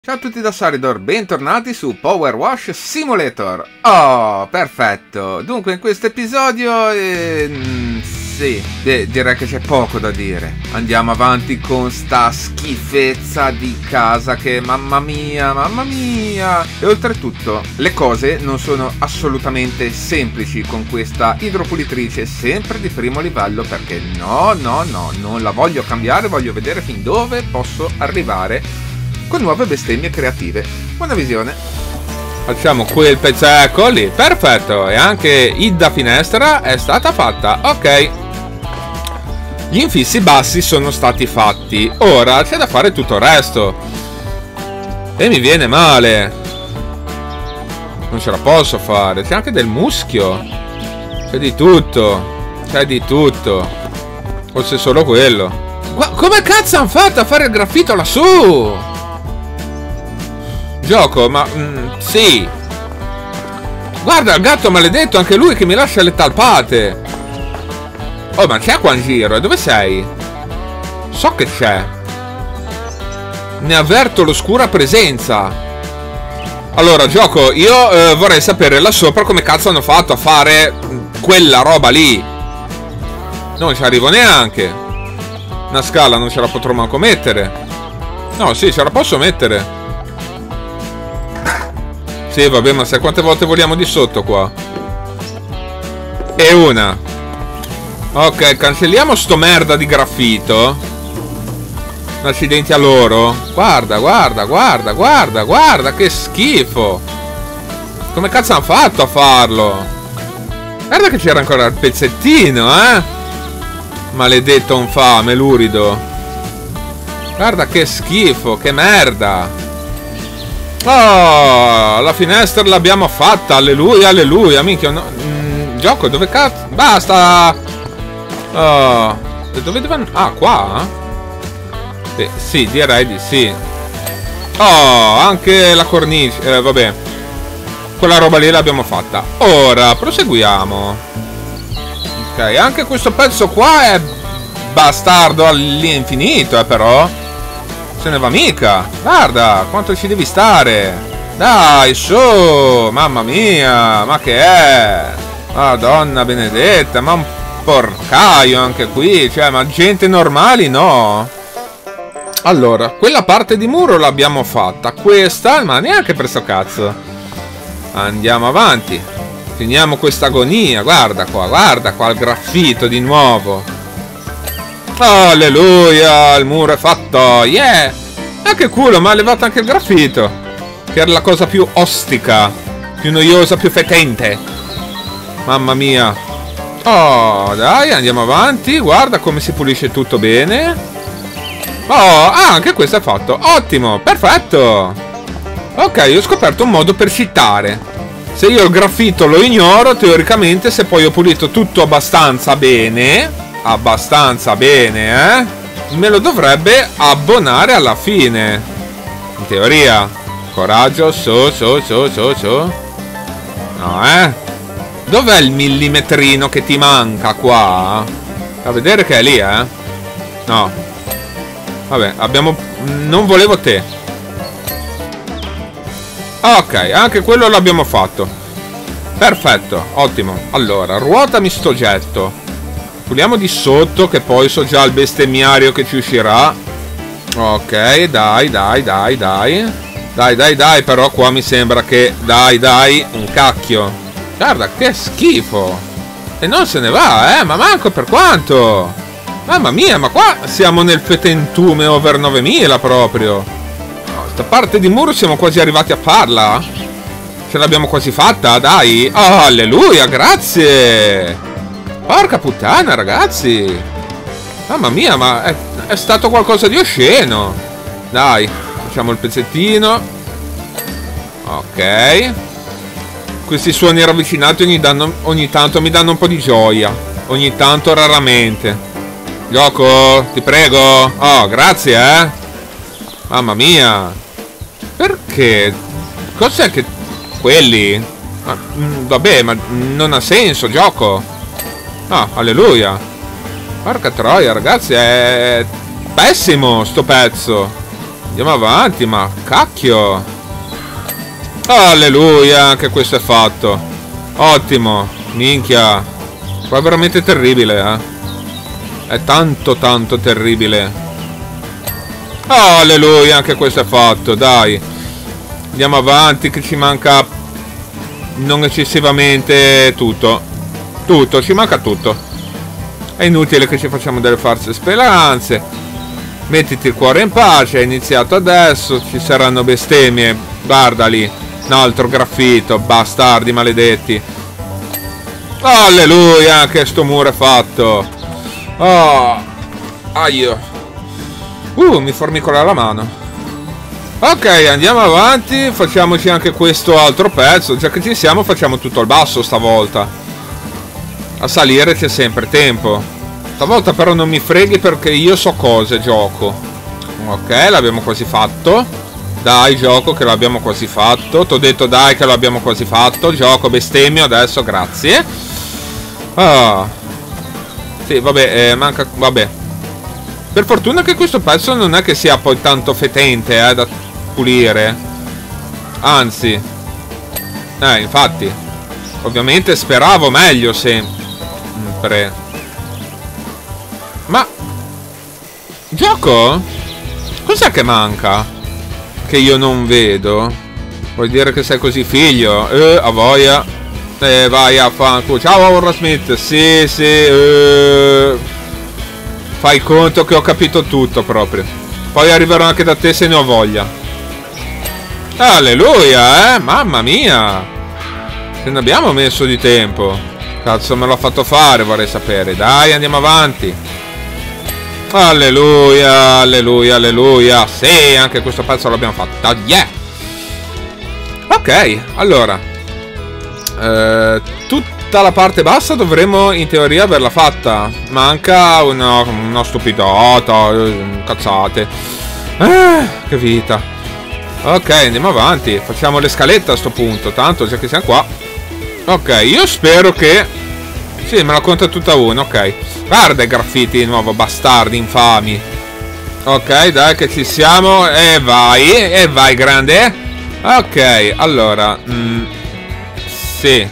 Ciao a tutti da Saridor, bentornati su Power Wash Simulator. Oh, perfetto. Dunque in questo episodio sì, direi che c'è poco da dire. Andiamo avanti con sta schifezza di casa che mamma mia. E oltretutto le cose non sono assolutamente semplici con questa idropulitrice sempre di primo livello, perché no, non la voglio cambiare, voglio vedere fin dove posso arrivare con nuove bestemmie creative. Buona visione. Facciamo quel pezzetto lì, perfetto. E anche Idda finestra è stata fatta. Ok, gli infissi bassi sono stati fatti. Ora c'è da fare tutto il resto e mi viene male. Non ce la posso fare. C'è anche del muschio. C'è di tutto. Forse solo quello. Come cazzo hanno fatto a fare il graffito lassù? Gioco, ma sì. Guarda il gatto maledetto, anche lui che mi lascia le talpate. Oh, ma c'è qua in giro, e dove sei? So che c'è. Ne avverto l'oscura presenza. Allora, gioco, io vorrei sapere là sopra come cazzo hanno fatto a fare quella roba lì. Non ci arrivo neanche. Una scala non ce la potrò manco mettere. No, sì, ce la posso mettere. Sì, vabbè, ma sai quante volte voliamo di sotto qua? E una. Ok, cancelliamo sto merda di graffito. Accidenti a loro. Guarda, che schifo. Come cazzo hanno fatto a farlo? Guarda che c'era ancora il pezzettino, maledetto infame, lurido. Guarda che schifo, che merda. Oh, la finestra l'abbiamo fatta. Alleluia, minchia. No, gioco, dove cazzo? Basta. Oh, dove devono? Ah, qua? Sì, direi di sì. Oh, anche la cornice. Vabbè, quella roba lì l'abbiamo fatta. Ora, proseguiamo. Ok, anche questo pezzo qua è bastardo all'infinito, però se ne va mica. Guarda quanto ci devi stare. Dai, su. Mamma mia, ma che è? Madonna benedetta, ma un porcaio anche qui. Cioè, ma gente normali no. Allora, quella parte di muro l'abbiamo fatta. Questa, ma neanche per sto cazzo. Andiamo avanti. Finiamo questa agonia. Guarda qua il graffito di nuovo. Alleluia, il muro è fatto. Yeah. Che culo, ma ha levato anche il graffito, che era la cosa più ostica, più noiosa, più fetente. Mamma mia. Oh, dai, andiamo avanti. Guarda come si pulisce tutto bene. Oh, anche questo è fatto. Ottimo, perfetto. Ok, ho scoperto un modo per cheatare. Se io il graffito lo ignoro, teoricamente, se poi ho pulito tutto abbastanza bene, me lo dovrebbe abbonare alla fine, in teoria. Coraggio, su. No, dov'è il millimetrino che ti manca qua? A vedere che è lì, no. Vabbè, non volevo te. Ok, anche quello l'abbiamo fatto. Perfetto, ottimo. Allora, ruotami sto getto. Puliamo di sotto, che poi so già il bestemmiario che ci uscirà. Ok, dai. Dai, però qua mi sembra che... Dai, un cacchio. Guarda, che schifo. E non se ne va, ma manco per quanto. Mamma mia, ma qua siamo nel fetentume over 9000 proprio. No, sta parte di muro siamo quasi arrivati a farla. Ce l'abbiamo quasi fatta, dai. Oh, alleluia, grazie. Porca puttana, ragazzi. Mamma mia, ma è stato qualcosa di osceno. Dai, facciamo il pezzettino. Ok. Questi suoni ravvicinati ogni tanto mi danno un po' di gioia. Ogni tanto, raramente. Gioco, ti prego. Oh, grazie, Mamma mia. Perché? Cos'è che... Quelli? Vabbè, ma non ha senso, gioco. Ah, alleluia. Porca troia, ragazzi, è pessimo sto pezzo. Andiamo avanti, ma cacchio. Alleluia, anche questo è fatto. Ottimo. Minchia. Qua è veramente terribile, È tanto terribile. Alleluia, anche questo è fatto. Dai. Andiamo avanti, che ci manca non eccessivamente tutto. Tutto, ci manca tutto. È inutile che ci facciamo delle false speranze. Mettiti il cuore in pace, è iniziato adesso, ci saranno bestemmie. Guarda lì, un altro graffito, bastardi maledetti. Alleluia, che sto muro è fatto. Oh, aio. Mi formicola la mano. Ok, andiamo avanti, facciamoci anche questo altro pezzo. Già che ci siamo, facciamo tutto al basso stavolta. A salire c'è sempre tempo. Stavolta però non mi freghi perché io so cose, gioco. Ok, l'abbiamo quasi fatto. Dai, gioco, che l'abbiamo quasi fatto. T'ho detto dai che l'abbiamo quasi fatto. Gioco, bestemmio adesso, grazie. Sì, vabbè, manca... Vabbè. Per fortuna che questo pezzo non è che sia poi tanto fetente, da pulire. Anzi. Infatti. Ovviamente speravo meglio sempre. Ma... Gioco? Cos'è che manca? Che io non vedo? Vuoi dire che sei così figlio? A voglia. Vai a fanculo. Ciao Aura Smith. Sì. Fai conto che ho capito tutto proprio. Poi arriverò anche da te se ne ho voglia. Alleluia, mamma mia. Se ne abbiamo messo di tempo. Cazzo me l'ho fatto fare, vorrei sapere. Dai, andiamo avanti. Alleluia, alleluia, alleluia. Sì, anche questo pezzo l'abbiamo fatto. Yeah. Ok, allora. Tutta la parte bassa dovremmo in teoria averla fatta. Manca una stupidata. Cazzate. Che vita. Ok, andiamo avanti. Facciamo le scalette a sto punto. Tanto già che siamo qua. Ok, io spero che... Sì, me la conta tutta una, ok. Guarda i graffiti di nuovo, bastardi infami. Ok, dai che ci siamo. E vai grande. Ok, allora Sì,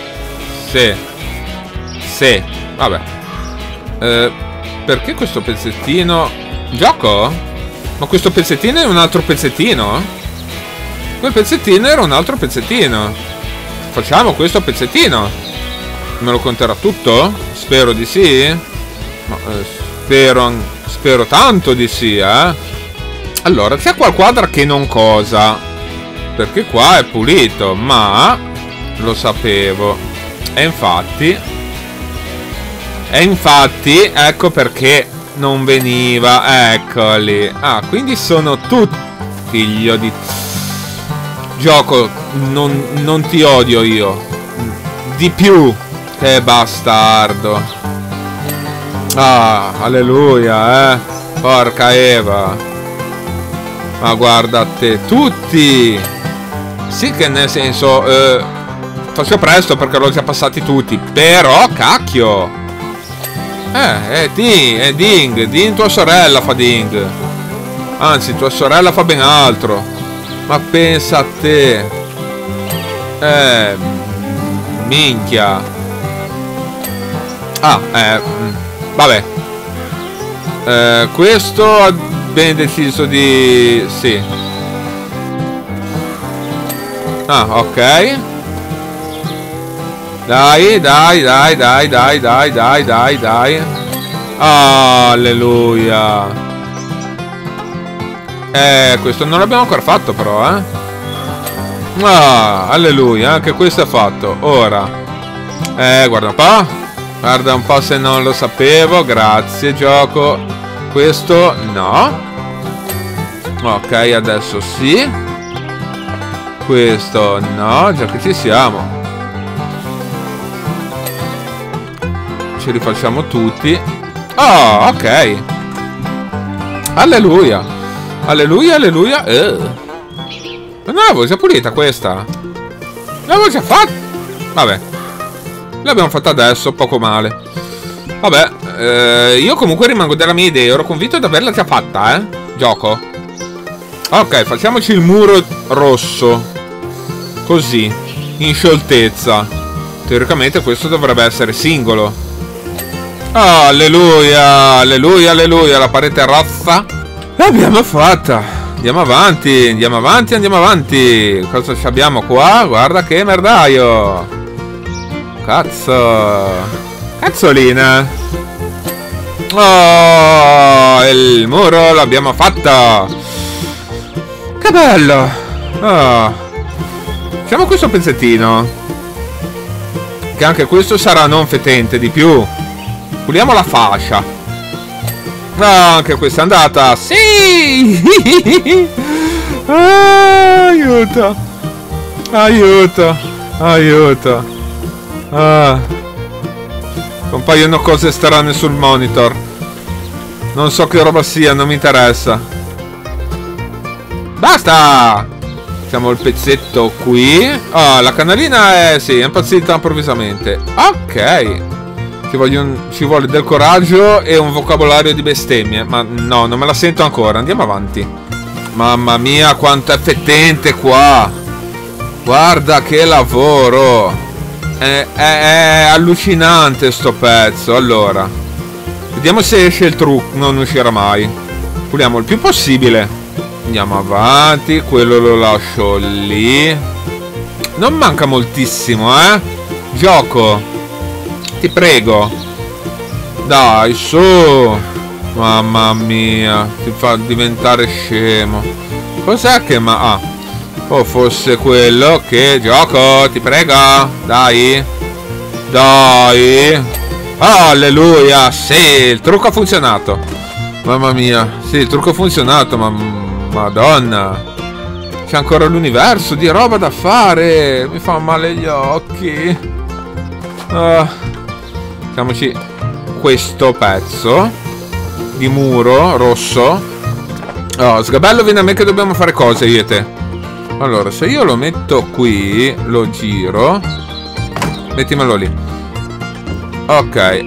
vabbè. Perché questo pezzettino... Gioco? Ma questo pezzettino è un altro pezzettino? Quel pezzettino era un altro pezzettino. Facciamo questo pezzettino. Me lo conterà tutto? Spero di sì. No, spero tanto di sì, Allora, c'è qua quadra che non cosa. Perché qua è pulito, ma... Lo sapevo. E infatti, ecco perché non veniva. Eccoli. Quindi sono tutti figlio di... Gioco, non ti odio io. Di più. Che bastardo. Alleluia, Porca Eva. Ma guarda te. Tutti. Sì che nel senso... faccio presto perché l'ho già passati tutti. Però, cacchio. Ding, tua sorella fa ding. Anzi, tua sorella fa ben altro. Ma pensa a te. Minchia. Vabbè. Questo ha ben deciso di... Sì. Ok. Dai. Alleluia. Questo non l'abbiamo ancora fatto però, alleluia, anche questo è fatto. Ora. Guarda un po'. Guarda un po' se non lo sapevo. Grazie, gioco. Questo no. Ok, adesso sì. Questo no, già che ci siamo. Ci rifacciamo tutti. Ok. Alleluia. Alleluia. Non l'avevo già pulita questa. L'avevo già fatta. Vabbè. L'abbiamo fatta adesso, poco male. Vabbè. Io comunque rimango della mia idea. Ero convinto di averla già fatta, Gioco. Ok, facciamoci il muro rosso. Così, in scioltezza. Teoricamente questo dovrebbe essere singolo. Oh, alleluia, alleluia, alleluia. La parete rossa l'abbiamo fatta. Andiamo avanti, andiamo avanti, andiamo avanti. Cosa abbiamo qua? Guarda che merdaio. Cazzo. Cazzolina. Oh, il muro l'abbiamo fatto. Che bello. Oh. Facciamo questo pezzettino, che anche questo sarà non fetente di più. Puliamo la fascia. Ah, anche questa è andata. Sì. Ah, aiuto. Aiuto. Aiuto. Ah. Compaiono cose strane sul monitor. Non so che roba sia, non mi interessa. Basta. Facciamo il pezzetto qui. Ah, la canalina è... sì, è impazzita improvvisamente. Ok. Ci vuole del coraggio e un vocabolario di bestemmie. Ma no, non me la sento ancora. Andiamo avanti. Mamma mia, quanto è fetente qua. Guarda che lavoro. È allucinante sto pezzo. Allora, vediamo se esce il trucco. Non uscirà mai. Puliamo il più possibile. Andiamo avanti. Quello lo lascio lì. Non manca moltissimo, gioco, ti prego. Dai, su. Mamma mia, ti fa diventare scemo. Cos'è che o fosse quello che... Gioco, ti prego. Dai. Dai. Oh, alleluia. Sì, il trucco ha funzionato. Mamma mia. Sì, il trucco ha funzionato, ma... Madonna. C'è ancora l'universo di roba da fare. Mi fa male gli occhi. Facciamoci questo pezzo di muro rosso. Oh, sgabello, vieni a me che dobbiamo fare cose io e te. Allora, se io lo metto qui, lo giro. Mettimelo lì. Ok,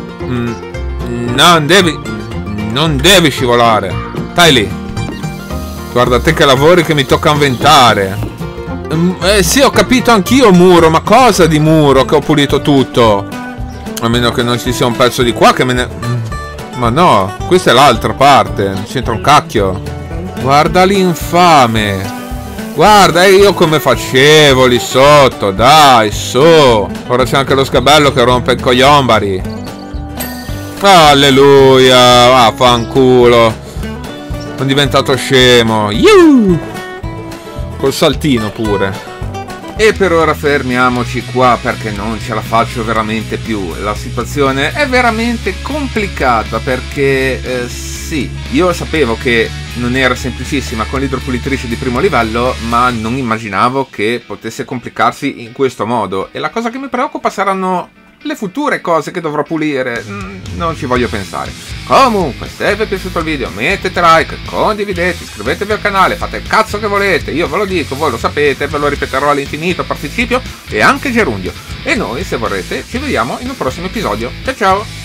non devi scivolare. Stai lì. Guarda te che lavori che mi tocca inventare. Sì, ho capito anch'io muro. Ma cosa di muro che ho pulito tutto? A meno che non ci sia un pezzo di qua che me ne... Ma no, questa è l'altra parte. Non c'entra un cacchio. Guarda l'infame. Guarda io come facevo lì sotto. Dai, su. Ora c'è anche lo sgabello che rompe il cogliombari. Alleluia. Vaffanculo. Sono diventato scemo. Col saltino pure. E per ora fermiamoci qua perché non ce la faccio veramente più. La situazione è veramente complicata perché sì, io sapevo che non era semplicissima con l'idropulitrice di primo livello, ma non immaginavo che potesse complicarsi in questo modo. E la cosa che mi preoccupa saranno le future cose che dovrò pulire. Non ci voglio pensare. Comunque, se vi è piaciuto il video mettete like, condividete, iscrivetevi al canale, fate il cazzo che volete, io ve lo dico, voi lo sapete, ve lo ripeterò all'infinito, participio e anche gerundio. E noi, se vorrete, ci vediamo in un prossimo episodio. Ciao ciao!